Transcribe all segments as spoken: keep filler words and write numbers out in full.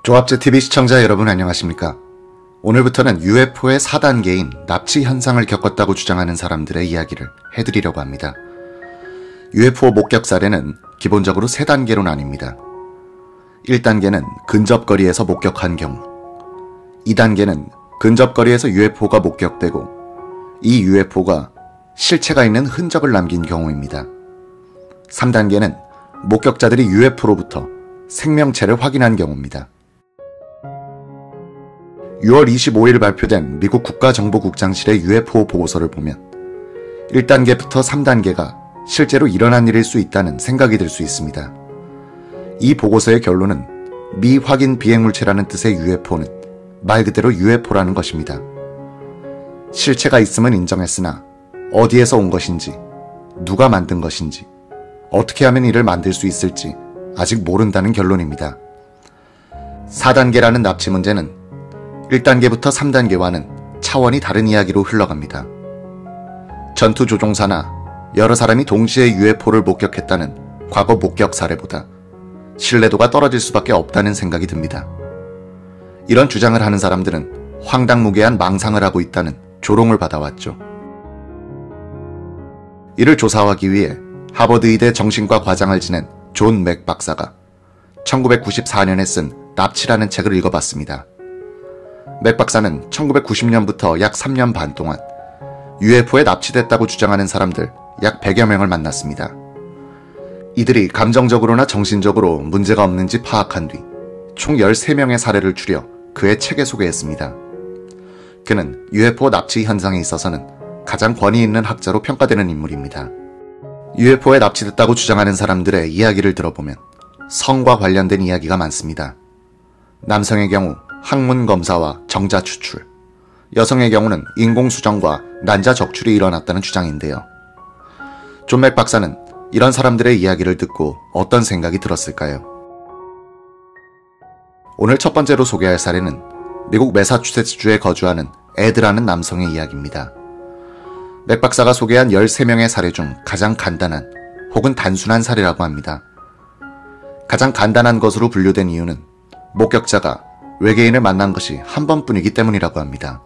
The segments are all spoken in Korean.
조합제티비 시청자 여러분 안녕하십니까? 오늘부터는 유에프오의 사 단계인 납치 현상을 겪었다고 주장하는 사람들의 이야기를 해드리려고 합니다. 유에프오 목격 사례는 기본적으로 세 단계로 나뉩니다. 일 단계는 근접거리에서 목격한 경우, 이 단계는 근접거리에서 유에프오가 목격되고 이 유에프오가 실체가 있는 흔적을 남긴 경우입니다. 삼 단계는 목격자들이 유에프오로부터 생명체를 확인한 경우입니다. 유월 이십오일 발표된 미국 국가정보국장실의 유에프오 보고서를 보면 일 단계부터 삼 단계가 실제로 일어난 일일 수 있다는 생각이 들 수 있습니다. 이 보고서의 결론은 미확인 비행물체라는 뜻의 유에프오는 말 그대로 유에프오라는 것입니다. 실체가 있음은 인정했으나 어디에서 온 것인지, 누가 만든 것인지, 어떻게 하면 이를 만들 수 있을지 아직 모른다는 결론입니다. 사 단계라는 납치 문제는 일 단계부터 삼 단계와는 차원이 다른 이야기로 흘러갑니다. 전투조종사나 여러 사람이 동시에 유에프오를 목격했다는 과거 목격 사례보다 신뢰도가 떨어질 수밖에 없다는 생각이 듭니다. 이런 주장을 하는 사람들은 황당무계한 망상을 하고 있다는 조롱을 받아왔죠. 이를 조사하기 위해 하버드 의대 정신과 과장을 지낸 존 맥 박사가 천구백구십사년에 쓴 납치라는 책을 읽어봤습니다. 맥 박사는 천구백구십년부터 약 삼 년 반 동안 유에프오에 납치됐다고 주장하는 사람들 약 백여 명을 만났습니다. 이들이 감정적으로나 정신적으로 문제가 없는지 파악한 뒤 총 열세 명의 사례를 추려 그의 책에 소개했습니다. 그는 유에프오 납치 현상에 있어서는 가장 권위 있는 학자로 평가되는 인물입니다. 유에프오에 납치됐다고 주장하는 사람들의 이야기를 들어보면 성과 관련된 이야기가 많습니다. 남성의 경우 학문 검사와 정자 추출, 여성의 경우는 인공수정과 난자 적출이 일어났다는 주장인데요. 존 맥 박사는 이런 사람들의 이야기를 듣고 어떤 생각이 들었을까요? 오늘 첫 번째로 소개할 사례는 미국 매사추세츠주에 거주하는 에드라는 남성의 이야기입니다. 맥 박사가 소개한 열세 명의 사례 중 가장 간단한 혹은 단순한 사례라고 합니다. 가장 간단한 것으로 분류된 이유는 목격자가 외계인을 만난 것이 한 번뿐이기 때문이라고 합니다.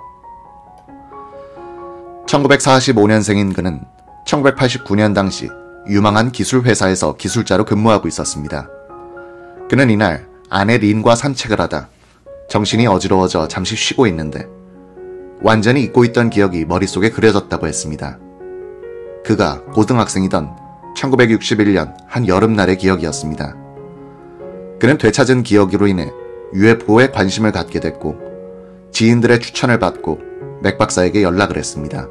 천구백사십오년생인 그는 천구백팔십구년 당시 유망한 기술회사에서 기술자로 근무하고 있었습니다. 그는 이날 아내 린과 산책을 하다 정신이 어지러워져 잠시 쉬고 있는데 완전히 잊고 있던 기억이 머릿속에 그려졌다고 했습니다. 그가 고등학생이던 천구백육십일년 한 여름날의 기억이었습니다. 그는 되찾은 기억으로 인해 유에프오에 관심을 갖게 됐고 지인들의 추천을 받고 맥 박사에게 연락을 했습니다.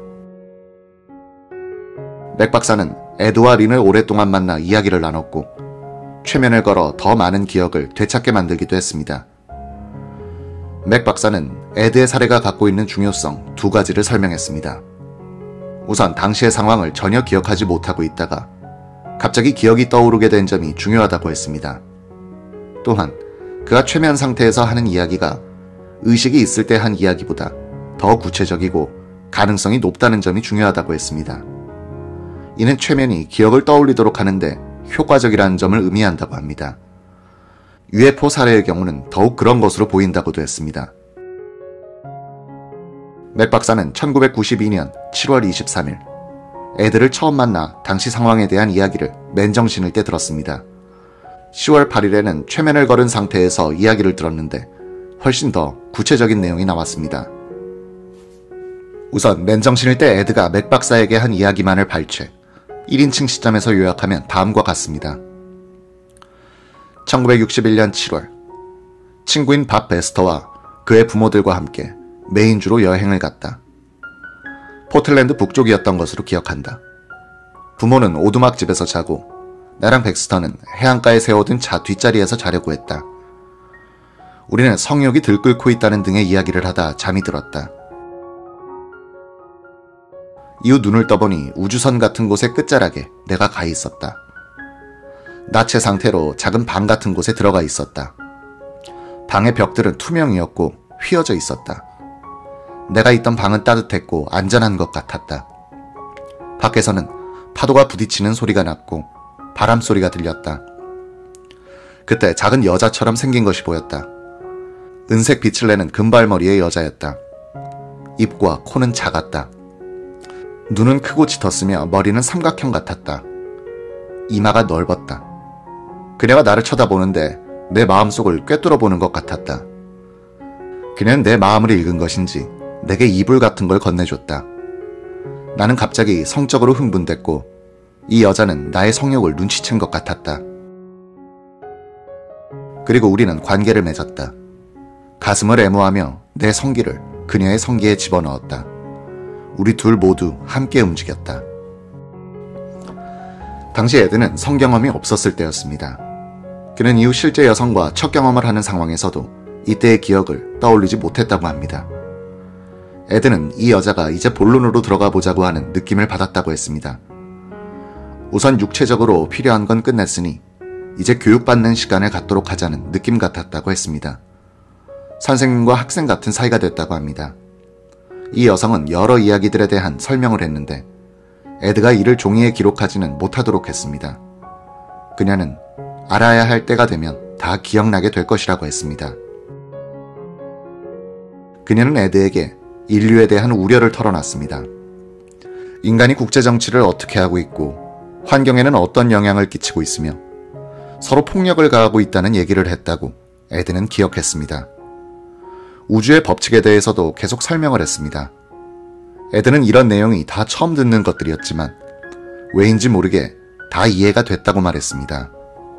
맥 박사는 에드와 린을 오랫동안 만나 이야기를 나눴고 최면을 걸어 더 많은 기억을 되찾게 만들기도 했습니다. 맥 박사는 에드의 사례가 갖고 있는 중요성 두 가지를 설명했습니다. 우선 당시의 상황을 전혀 기억하지 못하고 있다가 갑자기 기억이 떠오르게 된 점이 중요하다고 했습니다. 또한 그가 최면 상태에서 하는 이야기가 의식이 있을 때 한 이야기보다 더 구체적이고 가능성이 높다는 점이 중요하다고 했습니다. 이는 최면이 기억을 떠올리도록 하는데 효과적이라는 점을 의미한다고 합니다. 유에프오 사례의 경우는 더욱 그런 것으로 보인다고도 했습니다. 맥 박사는 천구백구십이년 칠월 이십삼일 에드를 처음 만나 당시 상황에 대한 이야기를 맨정신일 때 들었습니다. 시월 팔일에는 최면을 걸은 상태에서 이야기를 들었는데 훨씬 더 구체적인 내용이 나왔습니다. 우선 맨정신일 때 에드가 맥 박사에게 한 이야기만을 발췌, 일인칭 시점에서 요약하면 다음과 같습니다. 천구백육십일년 칠월 친구인 밥 베스터와 그의 부모들과 함께 메인주로 여행을 갔다. 포틀랜드 북쪽이었던 것으로 기억한다. 부모는 오두막집에서 자고 나랑 백스터는 해안가에 세워둔 차 뒷자리에서 자려고 했다. 우리는 성욕이 들끓고 있다는 등의 이야기를 하다 잠이 들었다. 이후 눈을 떠보니 우주선 같은 곳의 끝자락에 내가 가 있었다. 나체 상태로 작은 방 같은 곳에 들어가 있었다. 방의 벽들은 투명이었고 휘어져 있었다. 내가 있던 방은 따뜻했고 안전한 것 같았다. 밖에서는 파도가 부딪히는 소리가 났고 바람소리가 들렸다. 그때 작은 여자처럼 생긴 것이 보였다. 은색 빛을 내는 금발머리의 여자였다. 입과 코는 작았다. 눈은 크고 짙었으며 머리는 삼각형 같았다. 이마가 넓었다. 그녀가 나를 쳐다보는데 내 마음속을 꿰뚫어보는 것 같았다. 그녀는 내 마음을 읽은 것인지 내게 이불 같은 걸 건네줬다. 나는 갑자기 성적으로 흥분됐고 이 여자는 나의 성욕을 눈치챈 것 같았다. 그리고 우리는 관계를 맺었다. 가슴을 애무하며 내 성기를 그녀의 성기에 집어넣었다. 우리 둘 모두 함께 움직였다. 당시 에드는 성경험이 없었을 때였습니다. 그는 이후 실제 여성과 첫 경험을 하는 상황에서도 이때의 기억을 떠올리지 못했다고 합니다. 에드는 이 여자가 이제 본론으로 들어가 보자고 하는 느낌을 받았다고 했습니다. 우선 육체적으로 필요한 건 끝냈으니 이제 교육받는 시간을 갖도록 하자는 느낌 같았다고 했습니다. 선생님과 학생 같은 사이가 됐다고 합니다. 이 여성은 여러 이야기들에 대한 설명을 했는데 에드가 이를 종이에 기록하지는 못하도록 했습니다. 그녀는 알아야 할 때가 되면 다 기억나게 될 것이라고 했습니다. 그녀는 에드에게 인류에 대한 우려를 털어놨습니다. 인간이 국제정치를 어떻게 하고 있고 환경에는 어떤 영향을 끼치고 있으며 서로 폭력을 가하고 있다는 얘기를 했다고 에드는 기억했습니다. 우주의 법칙에 대해서도 계속 설명을 했습니다. 에드는 이런 내용이 다 처음 듣는 것들이었지만 왜인지 모르게 다 이해가 됐다고 말했습니다.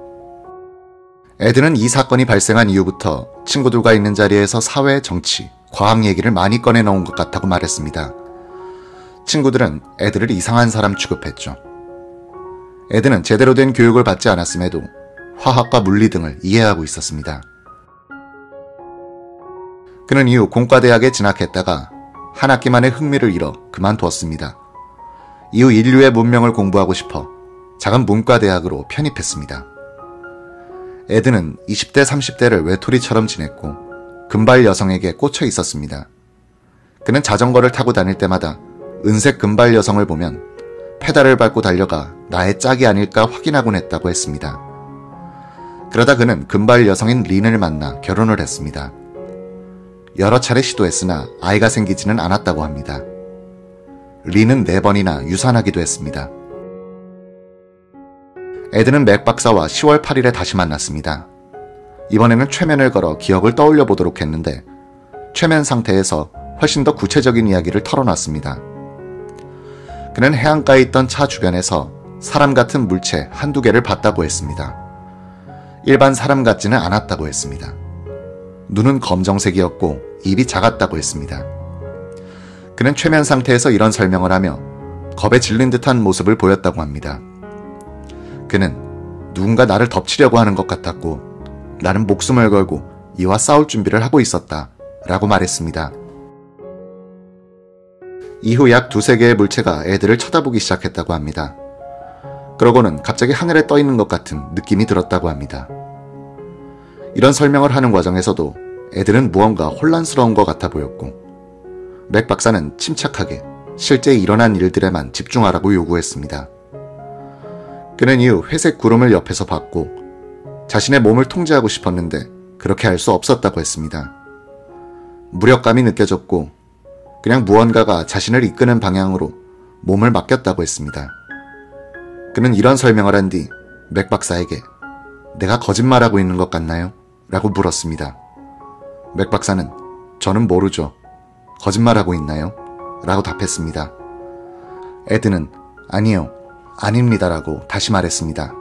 에드는 이 사건이 발생한 이후부터 친구들과 있는 자리에서 사회, 정치, 과학 얘기를 많이 꺼내놓은 것 같다고 말했습니다. 친구들은 에드를 이상한 사람 취급했죠. 에드는 제대로 된 교육을 받지 않았음에도 화학과 물리 등을 이해하고 있었습니다. 그는 이후 공과대학에 진학했다가 한 학기 만에 흥미를 잃어 그만두었습니다. 이후 인류의 문명을 공부하고 싶어 작은 문과대학으로 편입했습니다. 에드는 이십 대, 삼십 대를 외톨이처럼 지냈고 금발 여성에게 꽂혀 있었습니다. 그는 자전거를 타고 다닐 때마다 은색 금발 여성을 보면 페달을 밟고 달려가 나의 짝이 아닐까 확인하곤 했다고 했습니다. 그러다 그는 금발 여성인 린을 만나 결혼을 했습니다. 여러 차례 시도했으나 아이가 생기지는 않았다고 합니다. 린은 네 번이나 유산하기도 했습니다. 에드는 맥 박사와 시월 팔일에 다시 만났습니다. 이번에는 최면을 걸어 기억을 떠올려 보도록 했는데 최면 상태에서 훨씬 더 구체적인 이야기를 털어놨습니다. 그는 해안가에 있던 차 주변에서 사람 같은 물체 한두 개를 봤다고 했습니다. 일반 사람 같지는 않았다고 했습니다. 눈은 검정색이었고 입이 작았다고 했습니다. 그는 최면 상태에서 이런 설명을 하며 겁에 질린 듯한 모습을 보였다고 합니다. 그는 누군가 나를 덮치려고 하는 것 같았고 나는 목숨을 걸고 이와 싸울 준비를 하고 있었다 라고 말했습니다. 이후 약 두세 개의 물체가 애들을 쳐다보기 시작했다고 합니다. 그러고는 갑자기 하늘에 떠 있는 것 같은 느낌이 들었다고 합니다. 이런 설명을 하는 과정에서도 애들은 무언가 혼란스러운 것 같아 보였고 맥 박사는 침착하게 실제 일어난 일들에만 집중하라고 요구했습니다. 그는 이후 회색 구름을 옆에서 봤고 자신의 몸을 통제하고 싶었는데 그렇게 할 수 없었다고 했습니다. 무력감이 느껴졌고 그냥 무언가가 자신을 이끄는 방향으로 몸을 맡겼다고 했습니다. 그는 이런 설명을 한 뒤 맥 박사에게 내가 거짓말하고 있는 것 같나요? 라고 물었습니다. 맥 박사는 저는 모르죠. 거짓말하고 있나요? 라고 답했습니다. 에드는 아니요, 아닙니다 라고 다시 말했습니다.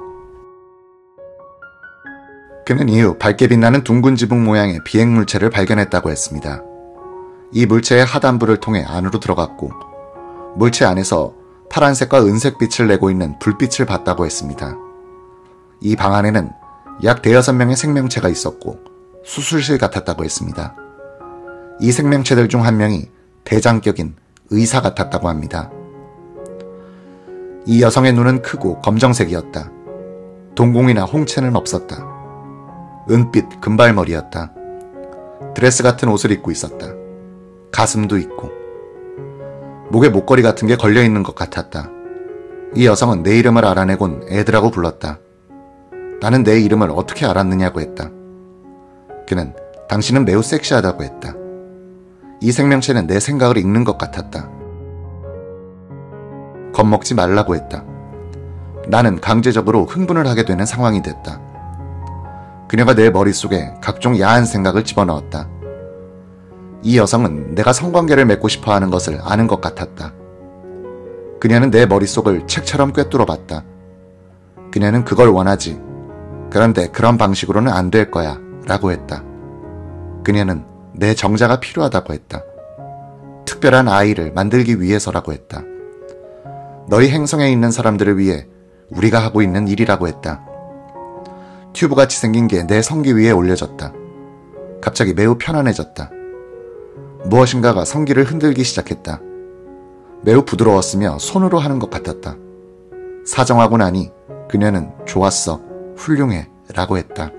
그는 이후 밝게 빛나는 둥근 지붕 모양의 비행물체를 발견했다고 했습니다. 이 물체의 하단부를 통해 안으로 들어갔고 물체 안에서 파란색과 은색 빛을 내고 있는 불빛을 봤다고 했습니다. 이 방 안에는 약 대여섯 명의 생명체가 있었고 수술실 같았다고 했습니다. 이 생명체들 중 한 명이 대장격인 의사 같았다고 합니다. 이 여성의 눈은 크고 검정색이었다. 동공이나 홍채는 없었다. 은빛 금발머리였다. 드레스 같은 옷을 입고 있었다. 가슴도 있고 목에 목걸이 같은 게 걸려있는 것 같았다. 이 여성은 내 이름을 알아내곤 에드라고 불렀다. 나는 내 이름을 어떻게 알았느냐고 했다. 그는 당신은 매우 섹시하다고 했다. 이 생명체는 내 생각을 읽는 것 같았다. 겁먹지 말라고 했다. 나는 강제적으로 흥분을 하게 되는 상황이 됐다. 그녀가 내 머릿속에 각종 야한 생각을 집어넣었다. 이 여성은 내가 성관계를 맺고 싶어하는 것을 아는 것 같았다. 그녀는 내 머릿속을 책처럼 꿰뚫어 봤다. 그녀는 그걸 원하지. 그런데 그런 방식으로는 안 될 거야 라고 했다. 그녀는 내 정자가 필요하다고 했다. 특별한 아이를 만들기 위해서라고 했다. 너희 행성에 있는 사람들을 위해 우리가 하고 있는 일이라고 했다. 튜브같이 생긴 게 내 성기 위에 올려졌다. 갑자기 매우 편안해졌다. 무엇인가가 성기를 흔들기 시작했다. 매우 부드러웠으며 손으로 하는 것 같았다. 사정하고 나니 그녀는 좋았어, 훌륭해 라고 했다.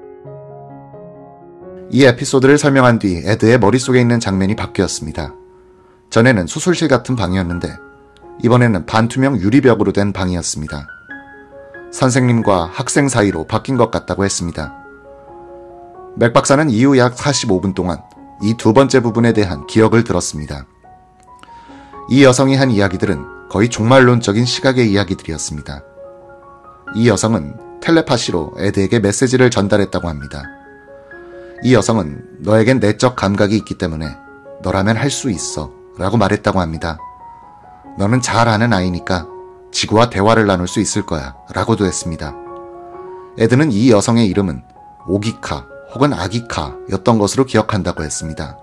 이 에피소드를 설명한 뒤 에드의 머릿속에 있는 장면이 바뀌었습니다. 전에는 수술실 같은 방이었는데 이번에는 반투명 유리벽으로 된 방이었습니다. 선생님과 학생 사이로 바뀐 것 같다고 했습니다. 맥 박사는 이후 약 사십오 분 동안 이 두 번째 부분에 대한 기억을 들었습니다. 이 여성이 한 이야기들은 거의 종말론적인 시각의 이야기들이었습니다. 이 여성은 텔레파시로 에드에게 메시지를 전달했다고 합니다. 이 여성은 너에겐 내적 감각이 있기 때문에 너라면 할 수 있어 라고 말했다고 합니다. 너는 잘 아는 아이니까 지구와 대화를 나눌 수 있을 거야 라고도 했습니다. 에드는 이 여성의 이름은 오기카 혹은 아기카였던 것으로 기억한다고 했습니다.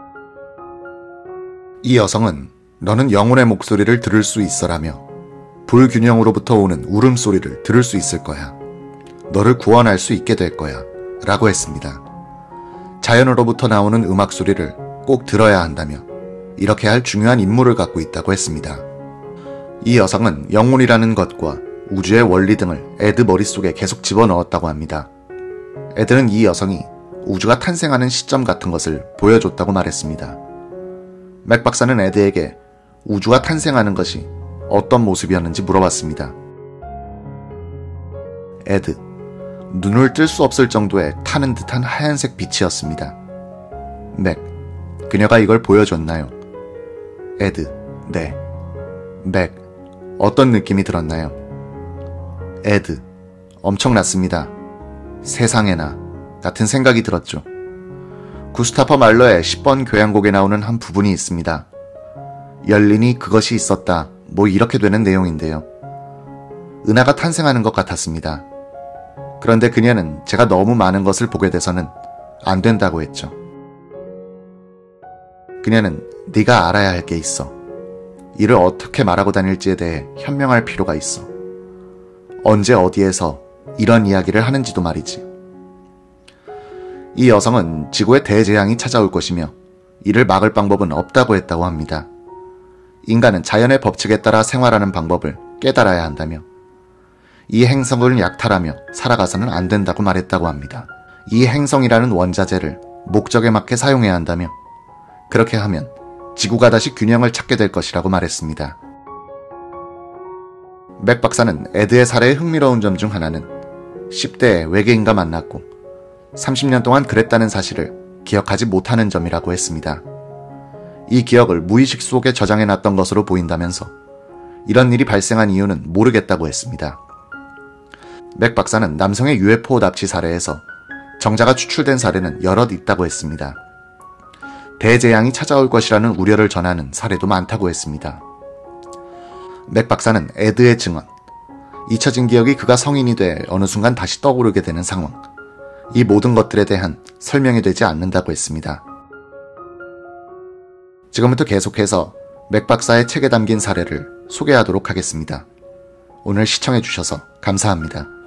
이 여성은 너는 영혼의 목소리를 들을 수 있어라며 불균형으로부터 오는 울음소리를 들을 수 있을 거야. 너를 구원할 수 있게 될 거야 라고 했습니다. 자연으로부터 나오는 음악 소리를 꼭 들어야 한다며 이렇게 할 중요한 임무를 갖고 있다고 했습니다. 이 여성은 영혼이라는 것과 우주의 원리 등을 에드 머릿속에 계속 집어넣었다고 합니다. 에드는 이 여성이 우주가 탄생하는 시점 같은 것을 보여줬다고 말했습니다. 맥 박사는 에드에게 우주가 탄생하는 것이 어떤 모습이었는지 물어봤습니다. 에드, 눈을 뜰 수 없을 정도의 타는 듯한 하얀색 빛이었습니다. 맥, 그녀가 이걸 보여줬나요? 에드, 네. 맥, 어떤 느낌이 들었나요? 에드, 엄청났습니다. 세상에나 같은 생각이 들었죠. 구스타퍼 말러의 십 번 교향곡에 나오는 한 부분이 있습니다. 열리니 그것이 있었다, 뭐 이렇게 되는 내용인데요. 은하가 탄생하는 것 같았습니다. 그런데 그녀는 제가 너무 많은 것을 보게 돼서는 안 된다고 했죠. 그녀는 네가 알아야 할 게 있어. 이를 어떻게 말하고 다닐지에 대해 현명할 필요가 있어. 언제 어디에서 이런 이야기를 하는지도 말이지. 이 여성은 지구에 대재앙이 찾아올 것이며 이를 막을 방법은 없다고 했다고 합니다. 인간은 자연의 법칙에 따라 생활하는 방법을 깨달아야 한다며 이 행성을 약탈하며 살아가서는 안 된다고 말했다고 합니다. 이 행성이라는 원자재를 목적에 맞게 사용해야 한다며 그렇게 하면 지구가 다시 균형을 찾게 될 것이라고 말했습니다. 맥 박사는 에드의 사례의 흥미로운 점 중 하나는 십 대에 외계인과 만났고 삼십 년 동안 그랬다는 사실을 기억하지 못하는 점이라고 했습니다. 이 기억을 무의식 속에 저장해놨던 것으로 보인다면서 이런 일이 발생한 이유는 모르겠다고 했습니다. 맥 박사는 남성의 유에프오 납치 사례에서 정자가 추출된 사례는 여럿 있다고 했습니다. 대재앙이 찾아올 것이라는 우려를 전하는 사례도 많다고 했습니다. 맥 박사는 에드의 증언, 잊혀진 기억이 그가 성인이 돼 어느 순간 다시 떠오르게 되는 상황, 이 모든 것들에 대한 설명이 되지 않는다고 했습니다. 지금부터 계속해서 맥 박사의 책에 담긴 사례를 소개하도록 하겠습니다. 오늘 시청해주셔서 감사합니다.